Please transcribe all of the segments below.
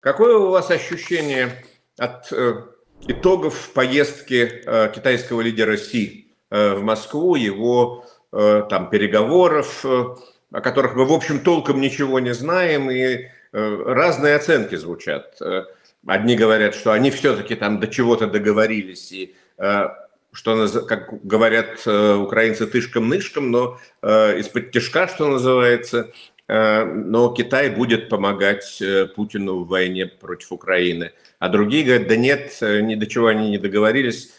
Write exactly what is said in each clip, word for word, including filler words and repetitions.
Какое у вас ощущение от э, итогов поездки э, китайского лидера Си э, в Москву, его э, там переговоров, э, о которых мы, в общем, толком ничего не знаем, и э, разные оценки звучат. Одни говорят, что они все-таки там до чего-то договорились, и э, что, как говорят э, украинцы, тышком-нышком, но э, из-под тишка, что называется. Но Китай будет помогать Путину в войне против Украины. А другие говорят, да нет, ни до чего они не договорились.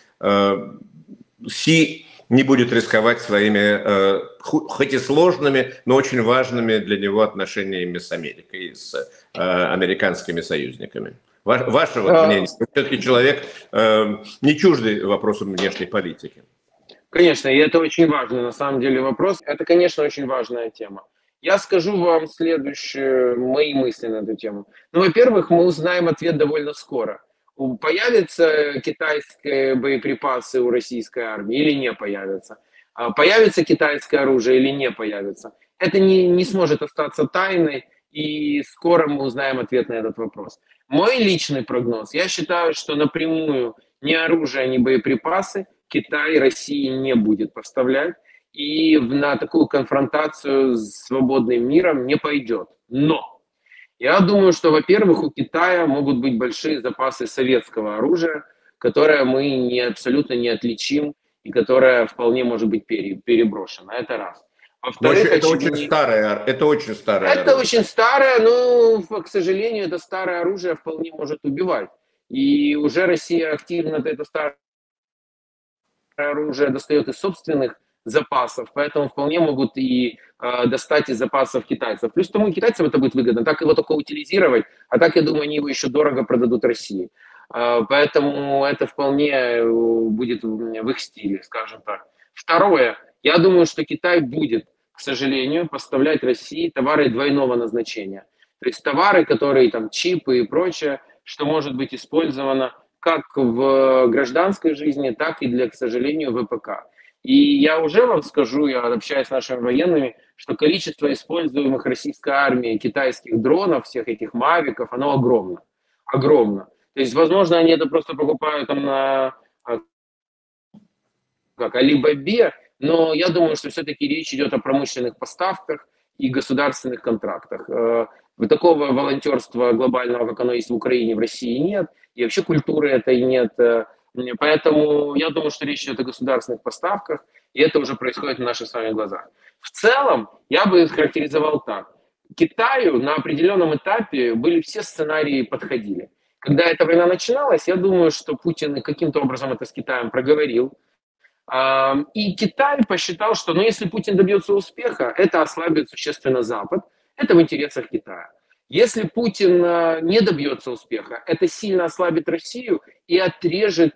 Си не будет рисковать своими, хоть и сложными, но очень важными для него отношениями с Америкой, с американскими союзниками. Ваше вот мнение? Все-таки человек не чуждый вопросам внешней политики. Конечно, и это очень важный на самом деле вопрос. Это, конечно, очень важная тема. Я скажу вам следующие мои мысли на эту тему. Ну, во-первых, мы узнаем ответ довольно скоро. Появятся китайские боеприпасы у российской армии или не появятся? Появится китайское оружие или не появится? Это не, не сможет остаться тайной, и скоро мы узнаем ответ на этот вопрос. Мой личный прогноз. Я считаю, что напрямую ни оружие, ни боеприпасы Китай России не будет поставлять. И на такую конфронтацию с свободным миром не пойдет. Но я думаю, что, во-первых, у Китая могут быть большие запасы советского оружия, которое мы не, абсолютно не отличим и которое вполне может быть пере, переброшено. Это раз. Во-вторых, это, очевидно, очень старое, это очень старое Это оружие. очень старое, но, к сожалению, это старое оружие вполне может убивать. И уже Россия активно это старое оружие достает из собственных запасов, поэтому вполне могут и э, достать из запасов китайцев. Плюс тому китайцам это будет выгодно, так его только утилизировать, а так, я думаю, они его еще дорого продадут России. Э, поэтому это вполне будет в их стиле, скажем так. Второе, я думаю, что Китай будет, к сожалению, поставлять России товары двойного назначения. То есть товары, которые там чипы и прочее, что может быть использовано как в гражданской жизни, так и для, к сожалению, ВПК. И я уже вам скажу, я общаюсь с нашими военными, что количество используемых российской армией китайских дронов, всех этих мавиков, оно огромно. Огромно. То есть, возможно, они это просто покупают там на как, Алибабе, но я думаю, что все-таки речь идет о промышленных поставках и государственных контрактах. Такого волонтерства глобального, как оно есть в Украине, в России нет. И вообще культуры этой нет. Поэтому я думаю, что речь идет о государственных поставках, и это уже происходит на наших с вами глазах. В целом, я бы характеризовал так. Китаю на определенном этапе были все сценарии подходили. Когда эта война начиналась, я думаю, что Путин каким-то образом это с Китаем проговорил. И Китай посчитал, что ну, если Путин добьется успеха, это ослабит существенно Запад. Это в интересах Китая. Если Путин не добьется успеха, это сильно ослабит Россию и отрежет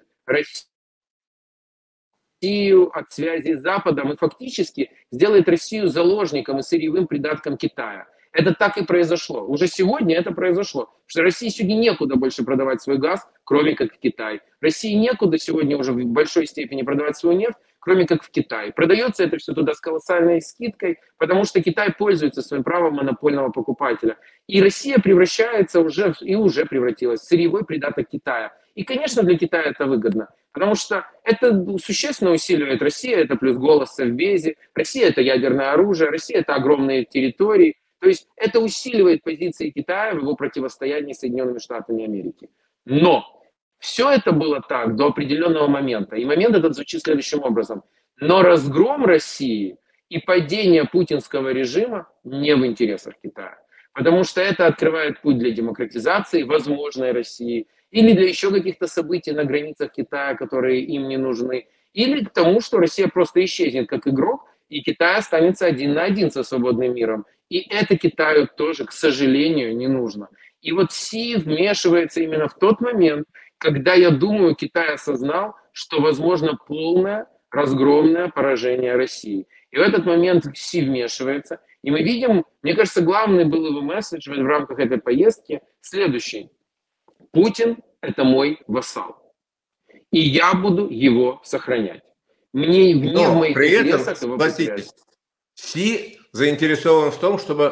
Россию от связи с Западом и фактически сделает Россию заложником и сырьевым придатком Китая. Это так и произошло. Уже сегодня это произошло. Потому что России сегодня некуда больше продавать свой газ, кроме как в Китай. России некуда сегодня уже в большой степени продавать свою нефть, кроме как в Китай. Продается это все туда с колоссальной скидкой, потому что Китай пользуется своим правом монопольного покупателя. И Россия превращается уже, и уже превратилась в сырьевой придаток Китая. И, конечно, для Китая это выгодно, потому что это существенно усиливает Россию, это плюс голос в Совбезе, Россия это ядерное оружие, Россия это огромные территории. То есть это усиливает позиции Китая в его противостоянии с Соединенными Штатами Америки. Но все это было так до определенного момента. И момент этот звучит следующим образом. Но разгром России и падение путинского режима не в интересах Китая. Потому что это открывает путь для демократизации возможной России или для еще каких-то событий на границах Китая, которые им не нужны. Или к тому, что Россия просто исчезнет как игрок, и Китай останется один на один со свободным миром. И это Китаю тоже, к сожалению, не нужно. И вот Си вмешивается именно в тот момент, когда, я думаю, Китай осознал, что возможно полное разгромное поражение России. И в этот момент Си вмешивается. И мы видим, мне кажется, главный был его месседж в рамках этой поездки следующий. Путин – это мой вассал. И я буду его сохранять. Мне не Но в моих при интересах этом, его согласитесь, Си заинтересован в том, чтобы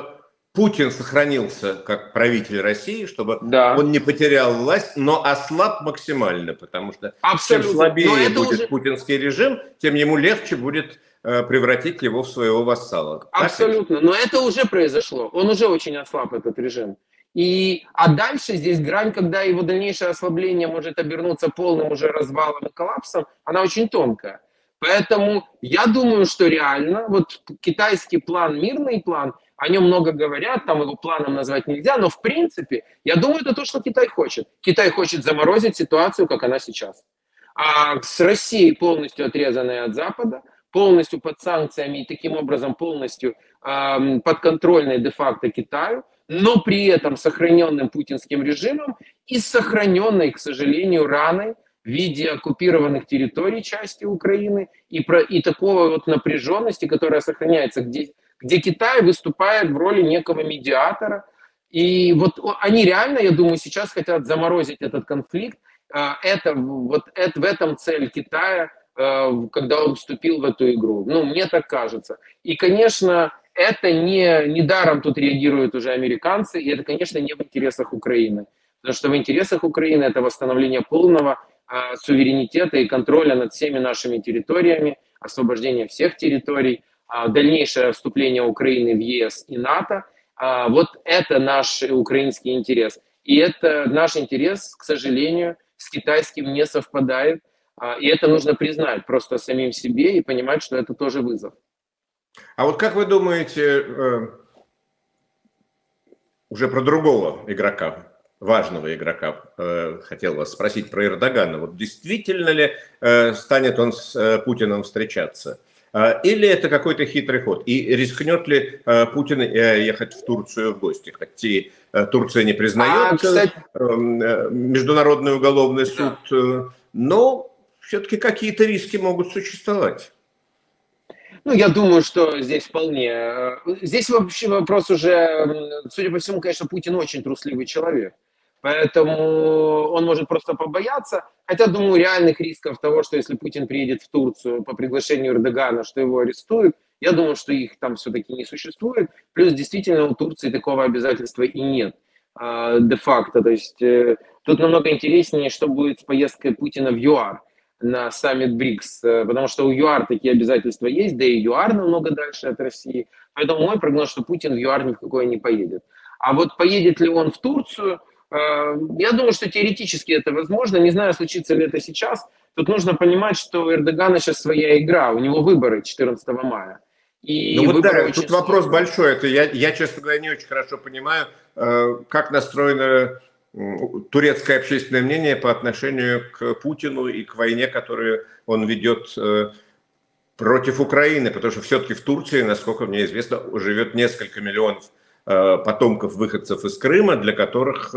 Путин сохранился как правитель России, чтобы Да. он не потерял власть, но ослаб максимально, потому что Абсолютно. чем слабее будет уже... путинский режим, тем ему легче будет э, превратить его в своего вассала. Абсолютно. Но это уже произошло. Он уже очень ослаб, этот режим. И, а дальше здесь грань, когда его дальнейшее ослабление может обернуться полным уже развалом и коллапсом, она очень тонкая. Поэтому я думаю, что реально вот китайский план, мирный план, о нем много говорят, там его планом назвать нельзя, но в принципе, я думаю, это то, что Китай хочет. Китай хочет заморозить ситуацию, как она сейчас. А с Россией полностью отрезанной от Запада, полностью под санкциями и таким образом полностью э, подконтрольной де-факто Китаю, но при этом сохраненным путинским режимом и сохраненной, к сожалению, раной в виде оккупированных территорий части Украины и, про, и такого вот напряженности, которая сохраняется, где, где Китай выступает в роли некого медиатора. И вот они реально, я думаю, сейчас хотят заморозить этот конфликт. Это, вот это, в этом цель Китая, когда он вступил в эту игру. Ну, мне так кажется. И, конечно, это не, не даром тут реагируют уже американцы, и это, конечно, не в интересах Украины. Потому что в интересах Украины это восстановление полного э, суверенитета и контроля над всеми нашими территориями, освобождение всех территорий, э, дальнейшее вступление Украины в ЕС и НАТО. Э, вот это наш украинский интерес. И это наш интерес, к сожалению, с китайским не совпадает. Э, и это нужно признать просто самим себе и понимать, что это тоже вызов. А вот как вы думаете, э, уже про другого игрока, важного игрока, э, хотел вас спросить про Эрдогана. Вот действительно ли э, станет он с э, Путиным встречаться? Э, или это какой-то хитрый ход? И рискнет ли э, Путин э, ехать в Турцию в гости? Хотя э, Турция не признает а, кстати... э, Международный уголовный суд, э, но все-таки какие-то риски могут существовать. Ну, я думаю, что здесь вполне... Здесь вообще вопрос уже... Судя по всему, конечно, Путин очень трусливый человек. Поэтому он может просто побояться. Хотя, думаю, реальных рисков того, что если Путин приедет в Турцию по приглашению Эрдогана, что его арестуют, я думаю, что их там все-таки не существует. Плюс, действительно, у Турции такого обязательства и нет де-факто. То есть тут намного интереснее, что будет с поездкой Путина в ЮАР на саммит БРИКС, потому что у ЮАР такие обязательства есть, да и ЮАР намного дальше от России. Поэтому мой прогноз, что Путин в ЮАР ни в какой не поедет. А вот поедет ли он в Турцию, я думаю, что теоретически это возможно. Не знаю, случится ли это сейчас. Тут нужно понимать, что у Эрдогана сейчас своя игра, у него выборы четырнадцатого мая. И ну вот да, тут сложные. вопрос большой. Это я, я, честно говоря, не очень хорошо понимаю, как настроено турецкое общественное мнение по отношению к Путину и к войне, которую он ведет против Украины, потому что все-таки в Турции, насколько мне известно, живет несколько миллионов потомков выходцев из Крыма, для которых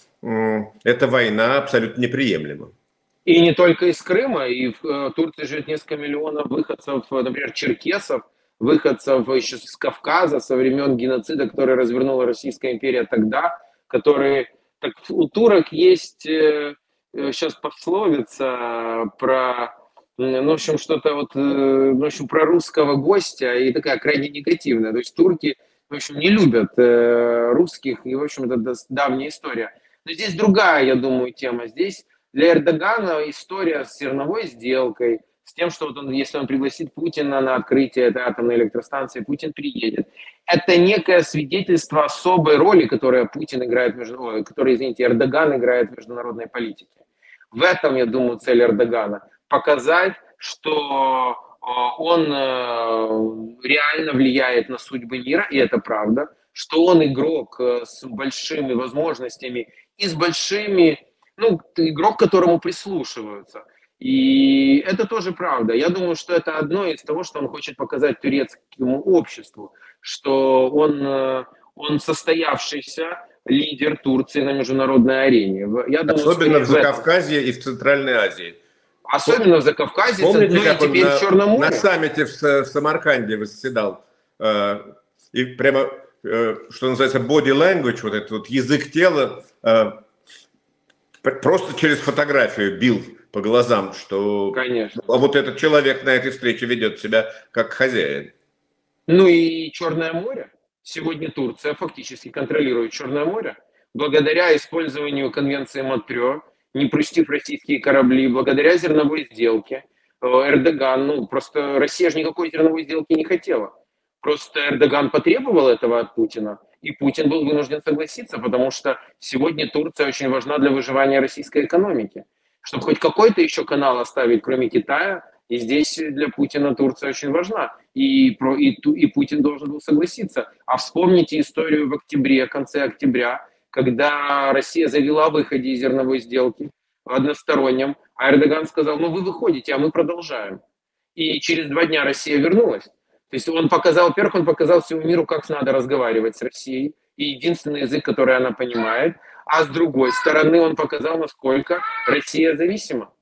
эта война абсолютно неприемлема. И не только из Крыма, и в Турции живет несколько миллионов выходцев, например, черкесов, выходцев еще с Кавказа, со времен геноцида, который развернула Российская империя тогда, которые... Так у турок есть э, сейчас пословица про, ну, в общем, что-то вот, э, в общем, про русского гостя, и такая крайне негативная. То есть турки, в общем, не любят э, русских, и, в общем, это давняя история. Но здесь другая, я думаю, тема. Здесь для Эрдогана история с зерновой сделкой, с тем, что вот он, если он пригласит Путина на открытие этой атомной электростанции, Путин приедет. Это некое свидетельство особой роли, которую Путин играет, между... которую, извините, Эрдоган играет в международной политике. В этом, я думаю, цель Эрдогана. Показать, что он реально влияет на судьбы мира, и это правда, что он игрок с большими возможностями и с большими, ну, игрок, к которому прислушиваются. И это тоже правда. Я думаю, что это одно из того, что он хочет показать турецкому обществу, что он, он состоявшийся лидер Турции на международной арене. Я думаю, особенно в Закавказье и в Центральной Азии. Особенно в Закавказье, помните, ну, как и он теперь на, в Черном море. На саммите в Самарканде восседал. Э, и прямо, э, что называется, body language, вот этот вот язык тела, э, просто через фотографию бил по глазам, что Конечно. А вот этот человек на этой встрече ведет себя как хозяин. Ну и Черное море. Сегодня Турция фактически контролирует Черное море благодаря использованию конвенции Монтрео, не пустив российские корабли, благодаря зерновой сделке. Э, Эрдоган, ну просто Россия же никакой зерновой сделки не хотела. Просто Эрдоган потребовал этого от Путина, и Путин был вынужден согласиться, потому что сегодня Турция очень важна для выживания российской экономики. Чтобы хоть какой-то еще канал оставить, кроме Китая, и здесь для Путина Турция очень важна. И, про, и, и Путин должен был согласиться. А вспомните историю в октябре, конце октября, когда Россия заявила о выходе из зерновой сделки одностороннем, а Эрдоган сказал, ну вы выходите, а мы продолжаем. И через два дня Россия вернулась. То есть он показал, во-первых, он показал всему миру, как надо разговаривать с Россией, и единственный язык, который она понимает, а с другой стороны он показал, насколько Россия зависима.